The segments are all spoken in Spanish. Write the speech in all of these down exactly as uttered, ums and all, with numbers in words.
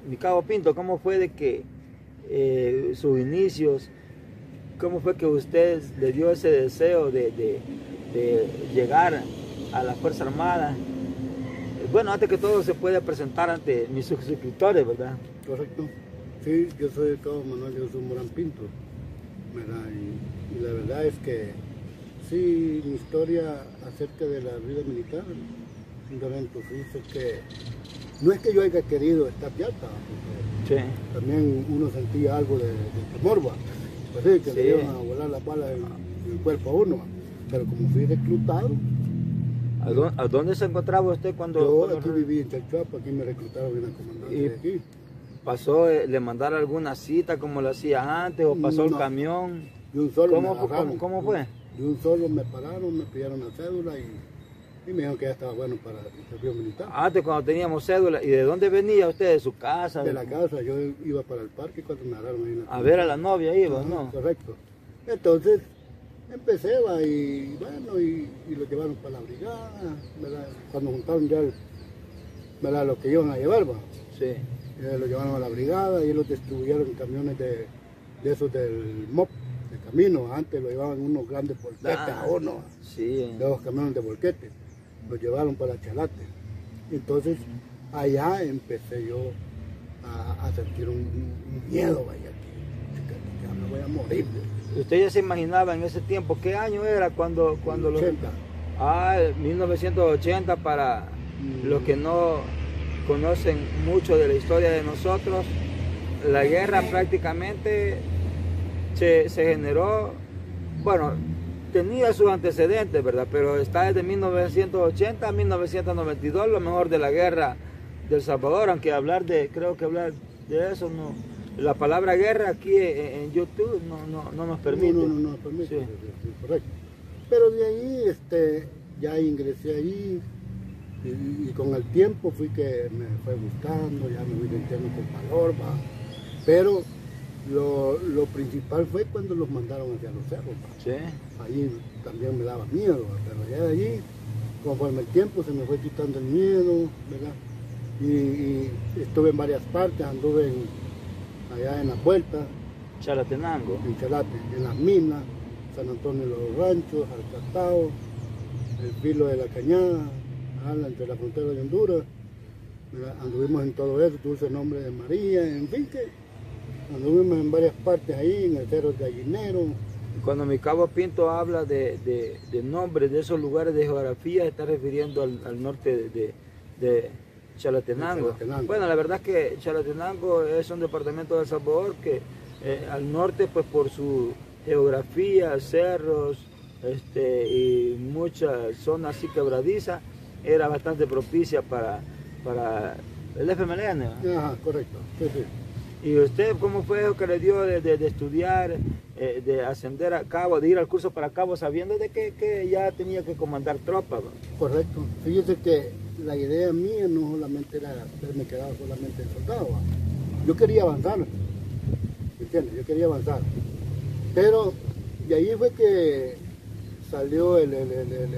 mi cabo Pinto, ¿cómo fue de que eh, sus inicios, cómo fue que usted le dio ese deseo de, de, de llegar a la Fuerza Armada? Bueno, antes que todo se puede presentar ante mis suscriptores, ¿verdad? Correcto. Sí, yo soy el cabo Manuel Jesús Morán Pinto, ¿verdad? Y, y la verdad es que sí, mi historia acerca de la vida militar, simplemente dice que no es que yo haya querido estar piata, porque Sí. también uno sentía algo de, de temor, ¿va? Pues sí, que Sí. le iban a volar las balas en, en el cuerpo a uno, ¿va? Pero como fui reclutado, ¿A dónde, ¿A dónde se encontraba usted cuando, yo cuando aquí viví en Chalchuapa, aquí me reclutaron en la comandancia Y- de aquí. pasó, eh, le mandaron alguna cita como lo hacía antes o pasó el No. camión? De un solo ¿Cómo me fue- agarraron. cómo- cómo fue? De un solo me pararon, me pidieron la cédula y, y me dijeron que ya estaba bueno para el servicio militar. Antes cuando teníamos cédula. ¿Y de dónde venía usted? ¿De su casa? De la casa, yo iba para el parque cuando me agarraron ahí en la A ver a la novia iba, Ajá, ¿no? correcto. Entonces empecé, va, y bueno, y, y lo llevaron para la brigada, ¿verdad? Cuando juntaron ya el- ¿verdad? Lo que iban a llevar, va. Sí. Eh, lo llevaron a la brigada y los distribuyeron en camiones de, de esos del M O P, de camino. Antes lo llevaban unos grandes volquetes Ah, a uno, Sí. de los camiones de volquete. Los llevaron para Chalate. Entonces allá empecé yo a, a sentir un, un miedo, vaya, que, que ya me voy a morir. ¿Usted ya se imaginaba en ese tiempo qué año era cuando, cuando los... ochenta. Ah, mil novecientos ochenta para Mm. los que no conocen mucho de la historia de nosotros. La guerra prácticamente se, se generó, bueno, tenía sus antecedentes, ¿verdad? Pero está desde mil novecientos ochenta a mil novecientos noventa y dos, lo mejor de la guerra del Salvador, aunque hablar de, creo que hablar de eso no, la palabra guerra aquí en, en YouTube no, no, no nos permite. No, no, no, no permite, Sí. sí, sí, correcto. Pero de ahí este, ya ingresé ahí y, y con el tiempo fui que me fue gustando, ya me fui sintiendo con valor, va. Pero lo, lo principal fue cuando los mandaron hacia los cerros, va. Sí. Ahí también me daba miedo, va, pero ya de allí, conforme el tiempo se me fue quitando el miedo, ¿verdad? Y, y estuve en varias partes, anduve en, allá en la vuelta, Chalatenango. en Chalate, en las minas, San Antonio de los Ranchos, Alcatao, el filo de la Cañada, ¿verdad? Entre la frontera de Honduras, ¿verdad? Anduvimos en todo eso, Dulce Nombre de María, en fin, que anduvimos en varias partes ahí, en el Cerro de Gallinero. Cuando mi cabo Pinto habla de, de, de nombres de esos lugares de geografía, está refiriendo al, al norte de, de, de Chalatenango. De Chalatenango. Bueno, la verdad es que Chalatenango es un departamento de El Salvador que eh, al norte, pues por su geografía, cerros este, y muchas zonas así quebradizas, era bastante propicia para, para el F M L N. ¿no? Ajá, correcto, sí, sí. ¿Y usted cómo fue eso que le dio de, de, de estudiar, eh, de ascender a cabo, de ir al curso para cabo, sabiendo de que, que ya tenía que comandar tropas? ¿no? Correcto. Fíjese que la idea mía no solamente era haberme quedado solamente en soldado, ¿va? Yo quería avanzar, ¿me entiendes? Yo quería avanzar. Pero de ahí fue que salió el, el, el, el-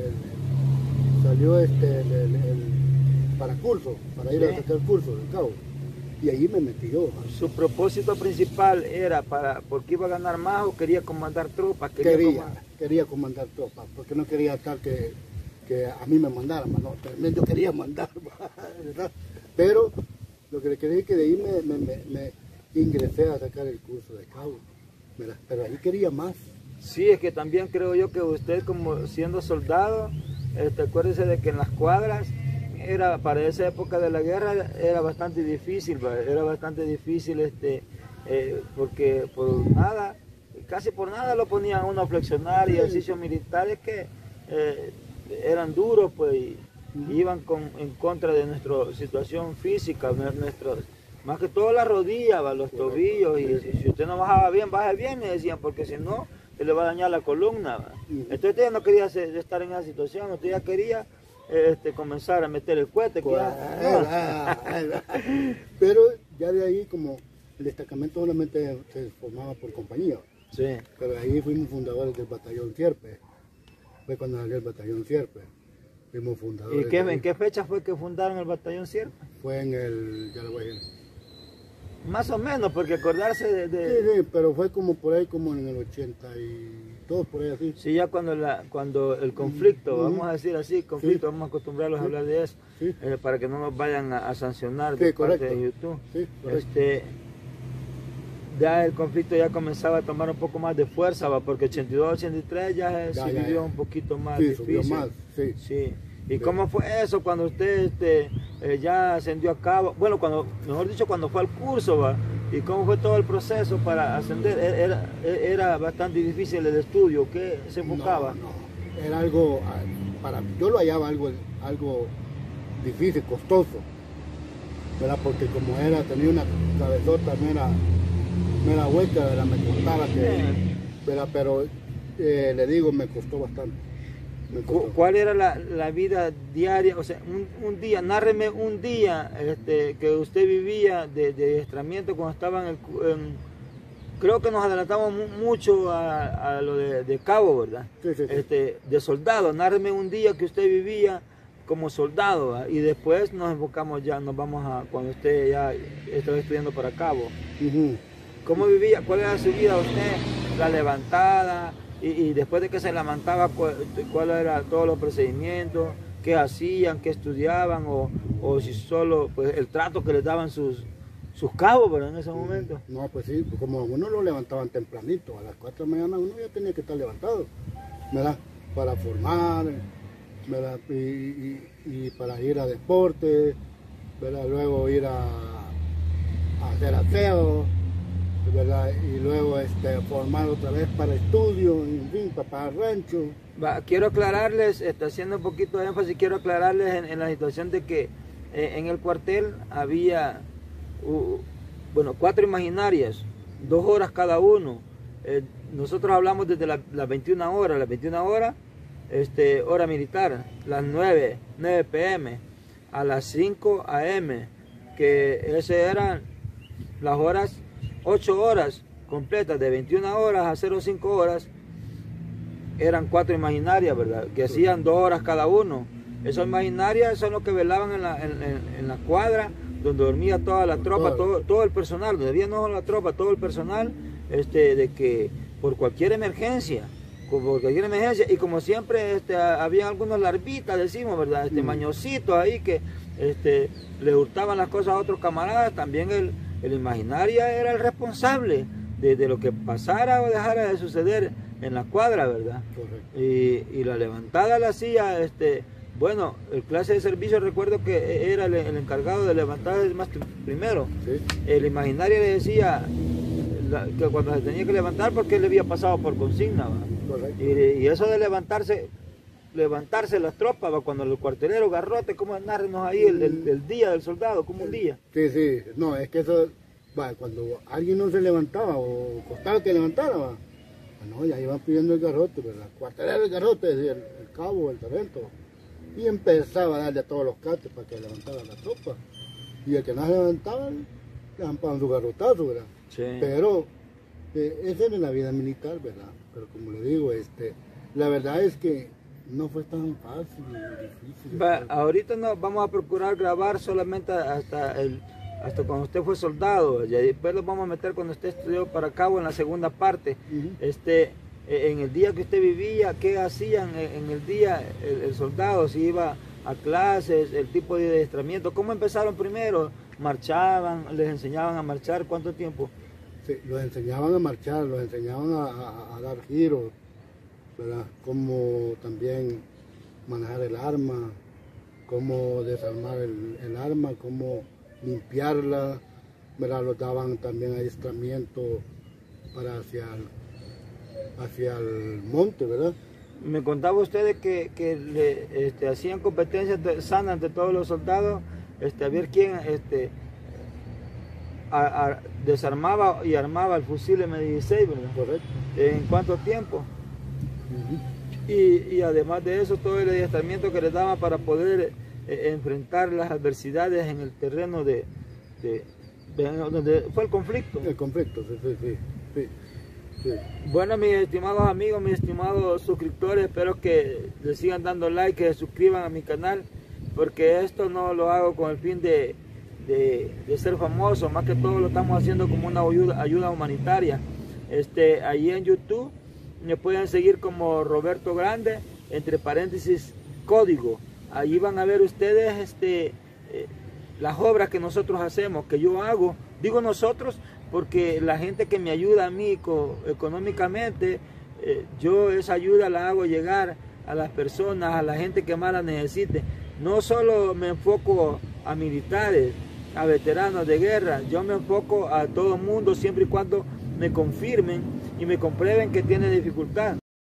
el- salió este el, el, el para curso, para ir Sí. a sacar el curso del cabo. Y ahí me metí yo. ¿va? Su propósito principal era para, porque iba a ganar más o quería comandar tropas. Quería, Quería, comandar- quería comandar tropas, porque no quería estar que, que a mí me mandaran, ¿va? No, también yo quería mandar, ¿va? ¿verdad? Pero lo que le quería es que de ahí me, me, me, me ingresé a sacar el curso de cabo, ¿verdad? Pero ahí quería más. Sí, es que también creo yo que usted como siendo soldado, este, acuérdese de que en las cuadras, era para esa época de la guerra era bastante difícil, ¿va? Era bastante difícil este, eh, porque por nada, casi por nada lo ponían a uno a flexionar y Sí. ejercicios militares que eh, eran duros, pues, y Ujú. iban con, en contra de nuestra situación física, nue- nuestros, más que todo la rodilla, ¿va? Los Correcto. tobillos, y Sí. si, si usted no bajaba bien, baje bien, le decían, porque si no, se le va a dañar la columna. ¿va? Ujú. Entonces usted ya no quería hacer- estar en esa situación, usted ya quería este, comenzar a meter el cohete. que ya- Pero ya de ahí, como el destacamento solamente se formaba por compañía, Sí. pero ahí fuimos fundadores del batallón Sierpe. Fue cuando salió el batallón Sierpe. Fuimos fundadores. ¿Y qué, de ahí. en qué fecha fue que fundaron el batallón Sierpe? Fue en el, ya lo voy a decir, Más o menos, porque acordarse de... de... Sí, sí, pero fue como por ahí, como en el ochenta y dos, por ahí así. Sí, ya cuando, la, cuando el conflicto, Uh-huh. vamos a decir así, conflicto, Sí. vamos a acostumbrarlos Sí. a hablar de eso, Sí. eh, para que no nos vayan a, a sancionar Sí, de parte correcto. de YouTube. Sí, correcto. Este, ya el conflicto ya comenzaba a tomar un poco más de fuerza, ¿va? Porque ochenta y dos, ochenta y tres ya, eh, Ya, sí ya, vivió ya. un poquito más Sí, difícil. subió más, sí. Sí. ¿Y Sí. cómo fue eso cuando usted este, eh, ya ascendió a cabo? Bueno, cuando, mejor dicho, cuando fue al curso, ¿va? ¿Y cómo fue todo el proceso para ascender? Era, era bastante difícil el estudio, ¿qué se enfocaba? No, no, era algo, ah, para yo lo hallaba algo, algo difícil, costoso, ¿verdad? Porque como era, tenía una cabezota, no era, no era hueca, ¿verdad? Me costaba que, ¿verdad? Pero eh, le digo, me costó bastante. Me costó. ¿Cuál era la, la vida diaria? O sea, un, un día, nárreme un día este, que usted vivía de, de adiestramiento cuando estaba en el... cu- en- creo que nos adelantamos mu- mucho a, a lo de, de cabo, ¿verdad? Sí, sí, sí. Este, de soldado, nárreme un día que usted vivía como soldado, ¿verdad? Y después nos enfocamos ya, nos vamos a cuando usted ya estaba estudiando para cabo. Ujú. ¿Cómo vivía? ¿Cuál era su vida usted? La levantada y, y después de que se levantaba, ¿cuál, cuál era todos los procedimientos? ¿Qué hacían? ¿Qué estudiaban? O, o si solo pues, el trato que les daban sus, sus cabos, ¿verdad? En ese momento. No, pues sí, pues como uno lo levantaban tempranito, a las cuatro de la mañana uno ya tenía que estar levantado, ¿verdad? Para formar, ¿verdad? Y, y- y para ir a deporte, ¿verdad? Luego ir a, a hacer aseo, ¿verdad? Y luego este, formar otra vez para estudio, en fin, para pagar rancho. Va, quiero aclararles, está haciendo un poquito de énfasis, quiero aclararles en, en la situación de que eh, en el cuartel había, uh, bueno, cuatro imaginarias, dos horas cada uno. Eh, nosotros hablamos desde la- las veintiuna horas, las veintiuna horas, este, hora militar, las nueve, nueve p m, a las cinco a m, que esas eran las horas, ocho horas completas, de veintiuna horas a cero cinco horas, eran cuatro imaginarias, ¿verdad? Que hacían dos horas cada uno. Esas imaginarias son los que velaban en la, en, en- en la cuadra, donde dormía toda la tropa, todo, todo el personal, donde había no solo la tropa, todo el personal, este, de que por cualquier emergencia, por cualquier emergencia, y como siempre este, había algunos larvitas, decimos, ¿verdad? Este, Mm. mañositos ahí que este, le hurtaban las cosas a otros camaradas, también el, el imaginaria era el responsable de, de lo que pasara o dejara de suceder en la cuadra, ¿verdad? Correcto. Y, y la levantada la hacía, este, bueno, el clase de servicio recuerdo que era el, el encargado de levantar el más primero. Sí. El imaginario le decía la- que cuando se tenía que levantar porque él le había pasado por consigna, ¿va? Correcto. Y, y eso de levantarse, levantarse las tropas, ¿va? Cuando el cuartelero Garrote, ¿cómo narrenos ahí el, el- el día del soldado? ¿Cómo un día? Sí, sí, no, es que eso, va, cuando alguien no se levantaba o costaba que levantara, va, bueno, ya iban pidiendo el garrote, ¿verdad? Cuartelero el garrote, decía el, el cabo, el sargento, y empezaba a darle a todos los cates para que levantara la tropa. Y el que no se levantaba, le daban para su garrotazo, ¿verdad? Sí. Pero eh, esa era la vida militar, ¿verdad? Pero como le digo, este, la verdad es que no fue tan fácil y difícil. Va, ahorita no, vamos a procurar grabar solamente hasta el hasta cuando usted fue soldado, y después lo vamos a meter cuando usted estudió para cabo en la segunda parte. Ujú. Este, eh, en el día que usted vivía, ¿qué hacían en en el día el, el soldado? Si iba a clases, el tipo de adiestramiento, ¿cómo empezaron primero? ¿Marchaban? ¿Les enseñaban a marchar? ¿Cuánto tiempo? Sí, los enseñaban a marchar, los enseñaban a, a- a dar giros, ¿verdad? Cómo también manejar el arma, cómo desarmar el, el arma, cómo limpiarla, ¿verdad? Los daban también adiestramiento para hacia el, hacia el monte, ¿verdad? Me contaba usted de que, que le este, hacían competencias de- sanas entre todos los soldados, este, a ver quién este, a- a- desarmaba y armaba el fusil eme dieciséis, ¿verdad? Correcto. ¿En cuánto tiempo? Ujú. Y, y además de eso, todo el adiestramiento que les daba para poder eh, enfrentar las adversidades en el terreno de, de- de- donde fue el conflicto. El conflicto, sí, sí, sí, sí, sí. Bueno, mis estimados amigos, mis estimados suscriptores, espero que le sigan dando like, que se suscriban a mi canal, porque esto no lo hago con el fin de, de, de ser famosos, más que todo lo estamos haciendo como una ayuda, ayuda humanitaria. Este, ahí en YouTube me pueden seguir como Roberto Grande, entre paréntesis, código. Ahí van a ver ustedes este, eh, las obras que nosotros hacemos, que yo hago. Digo nosotros porque la gente que me ayuda a mí económicamente, eh, yo esa ayuda la hago llegar a las personas, a la gente que más la necesite. No solo me enfoco a militares, a veteranos de guerra, yo me enfoco a todo el mundo siempre y cuando me confirmen y me comprueben que tiene dificultad.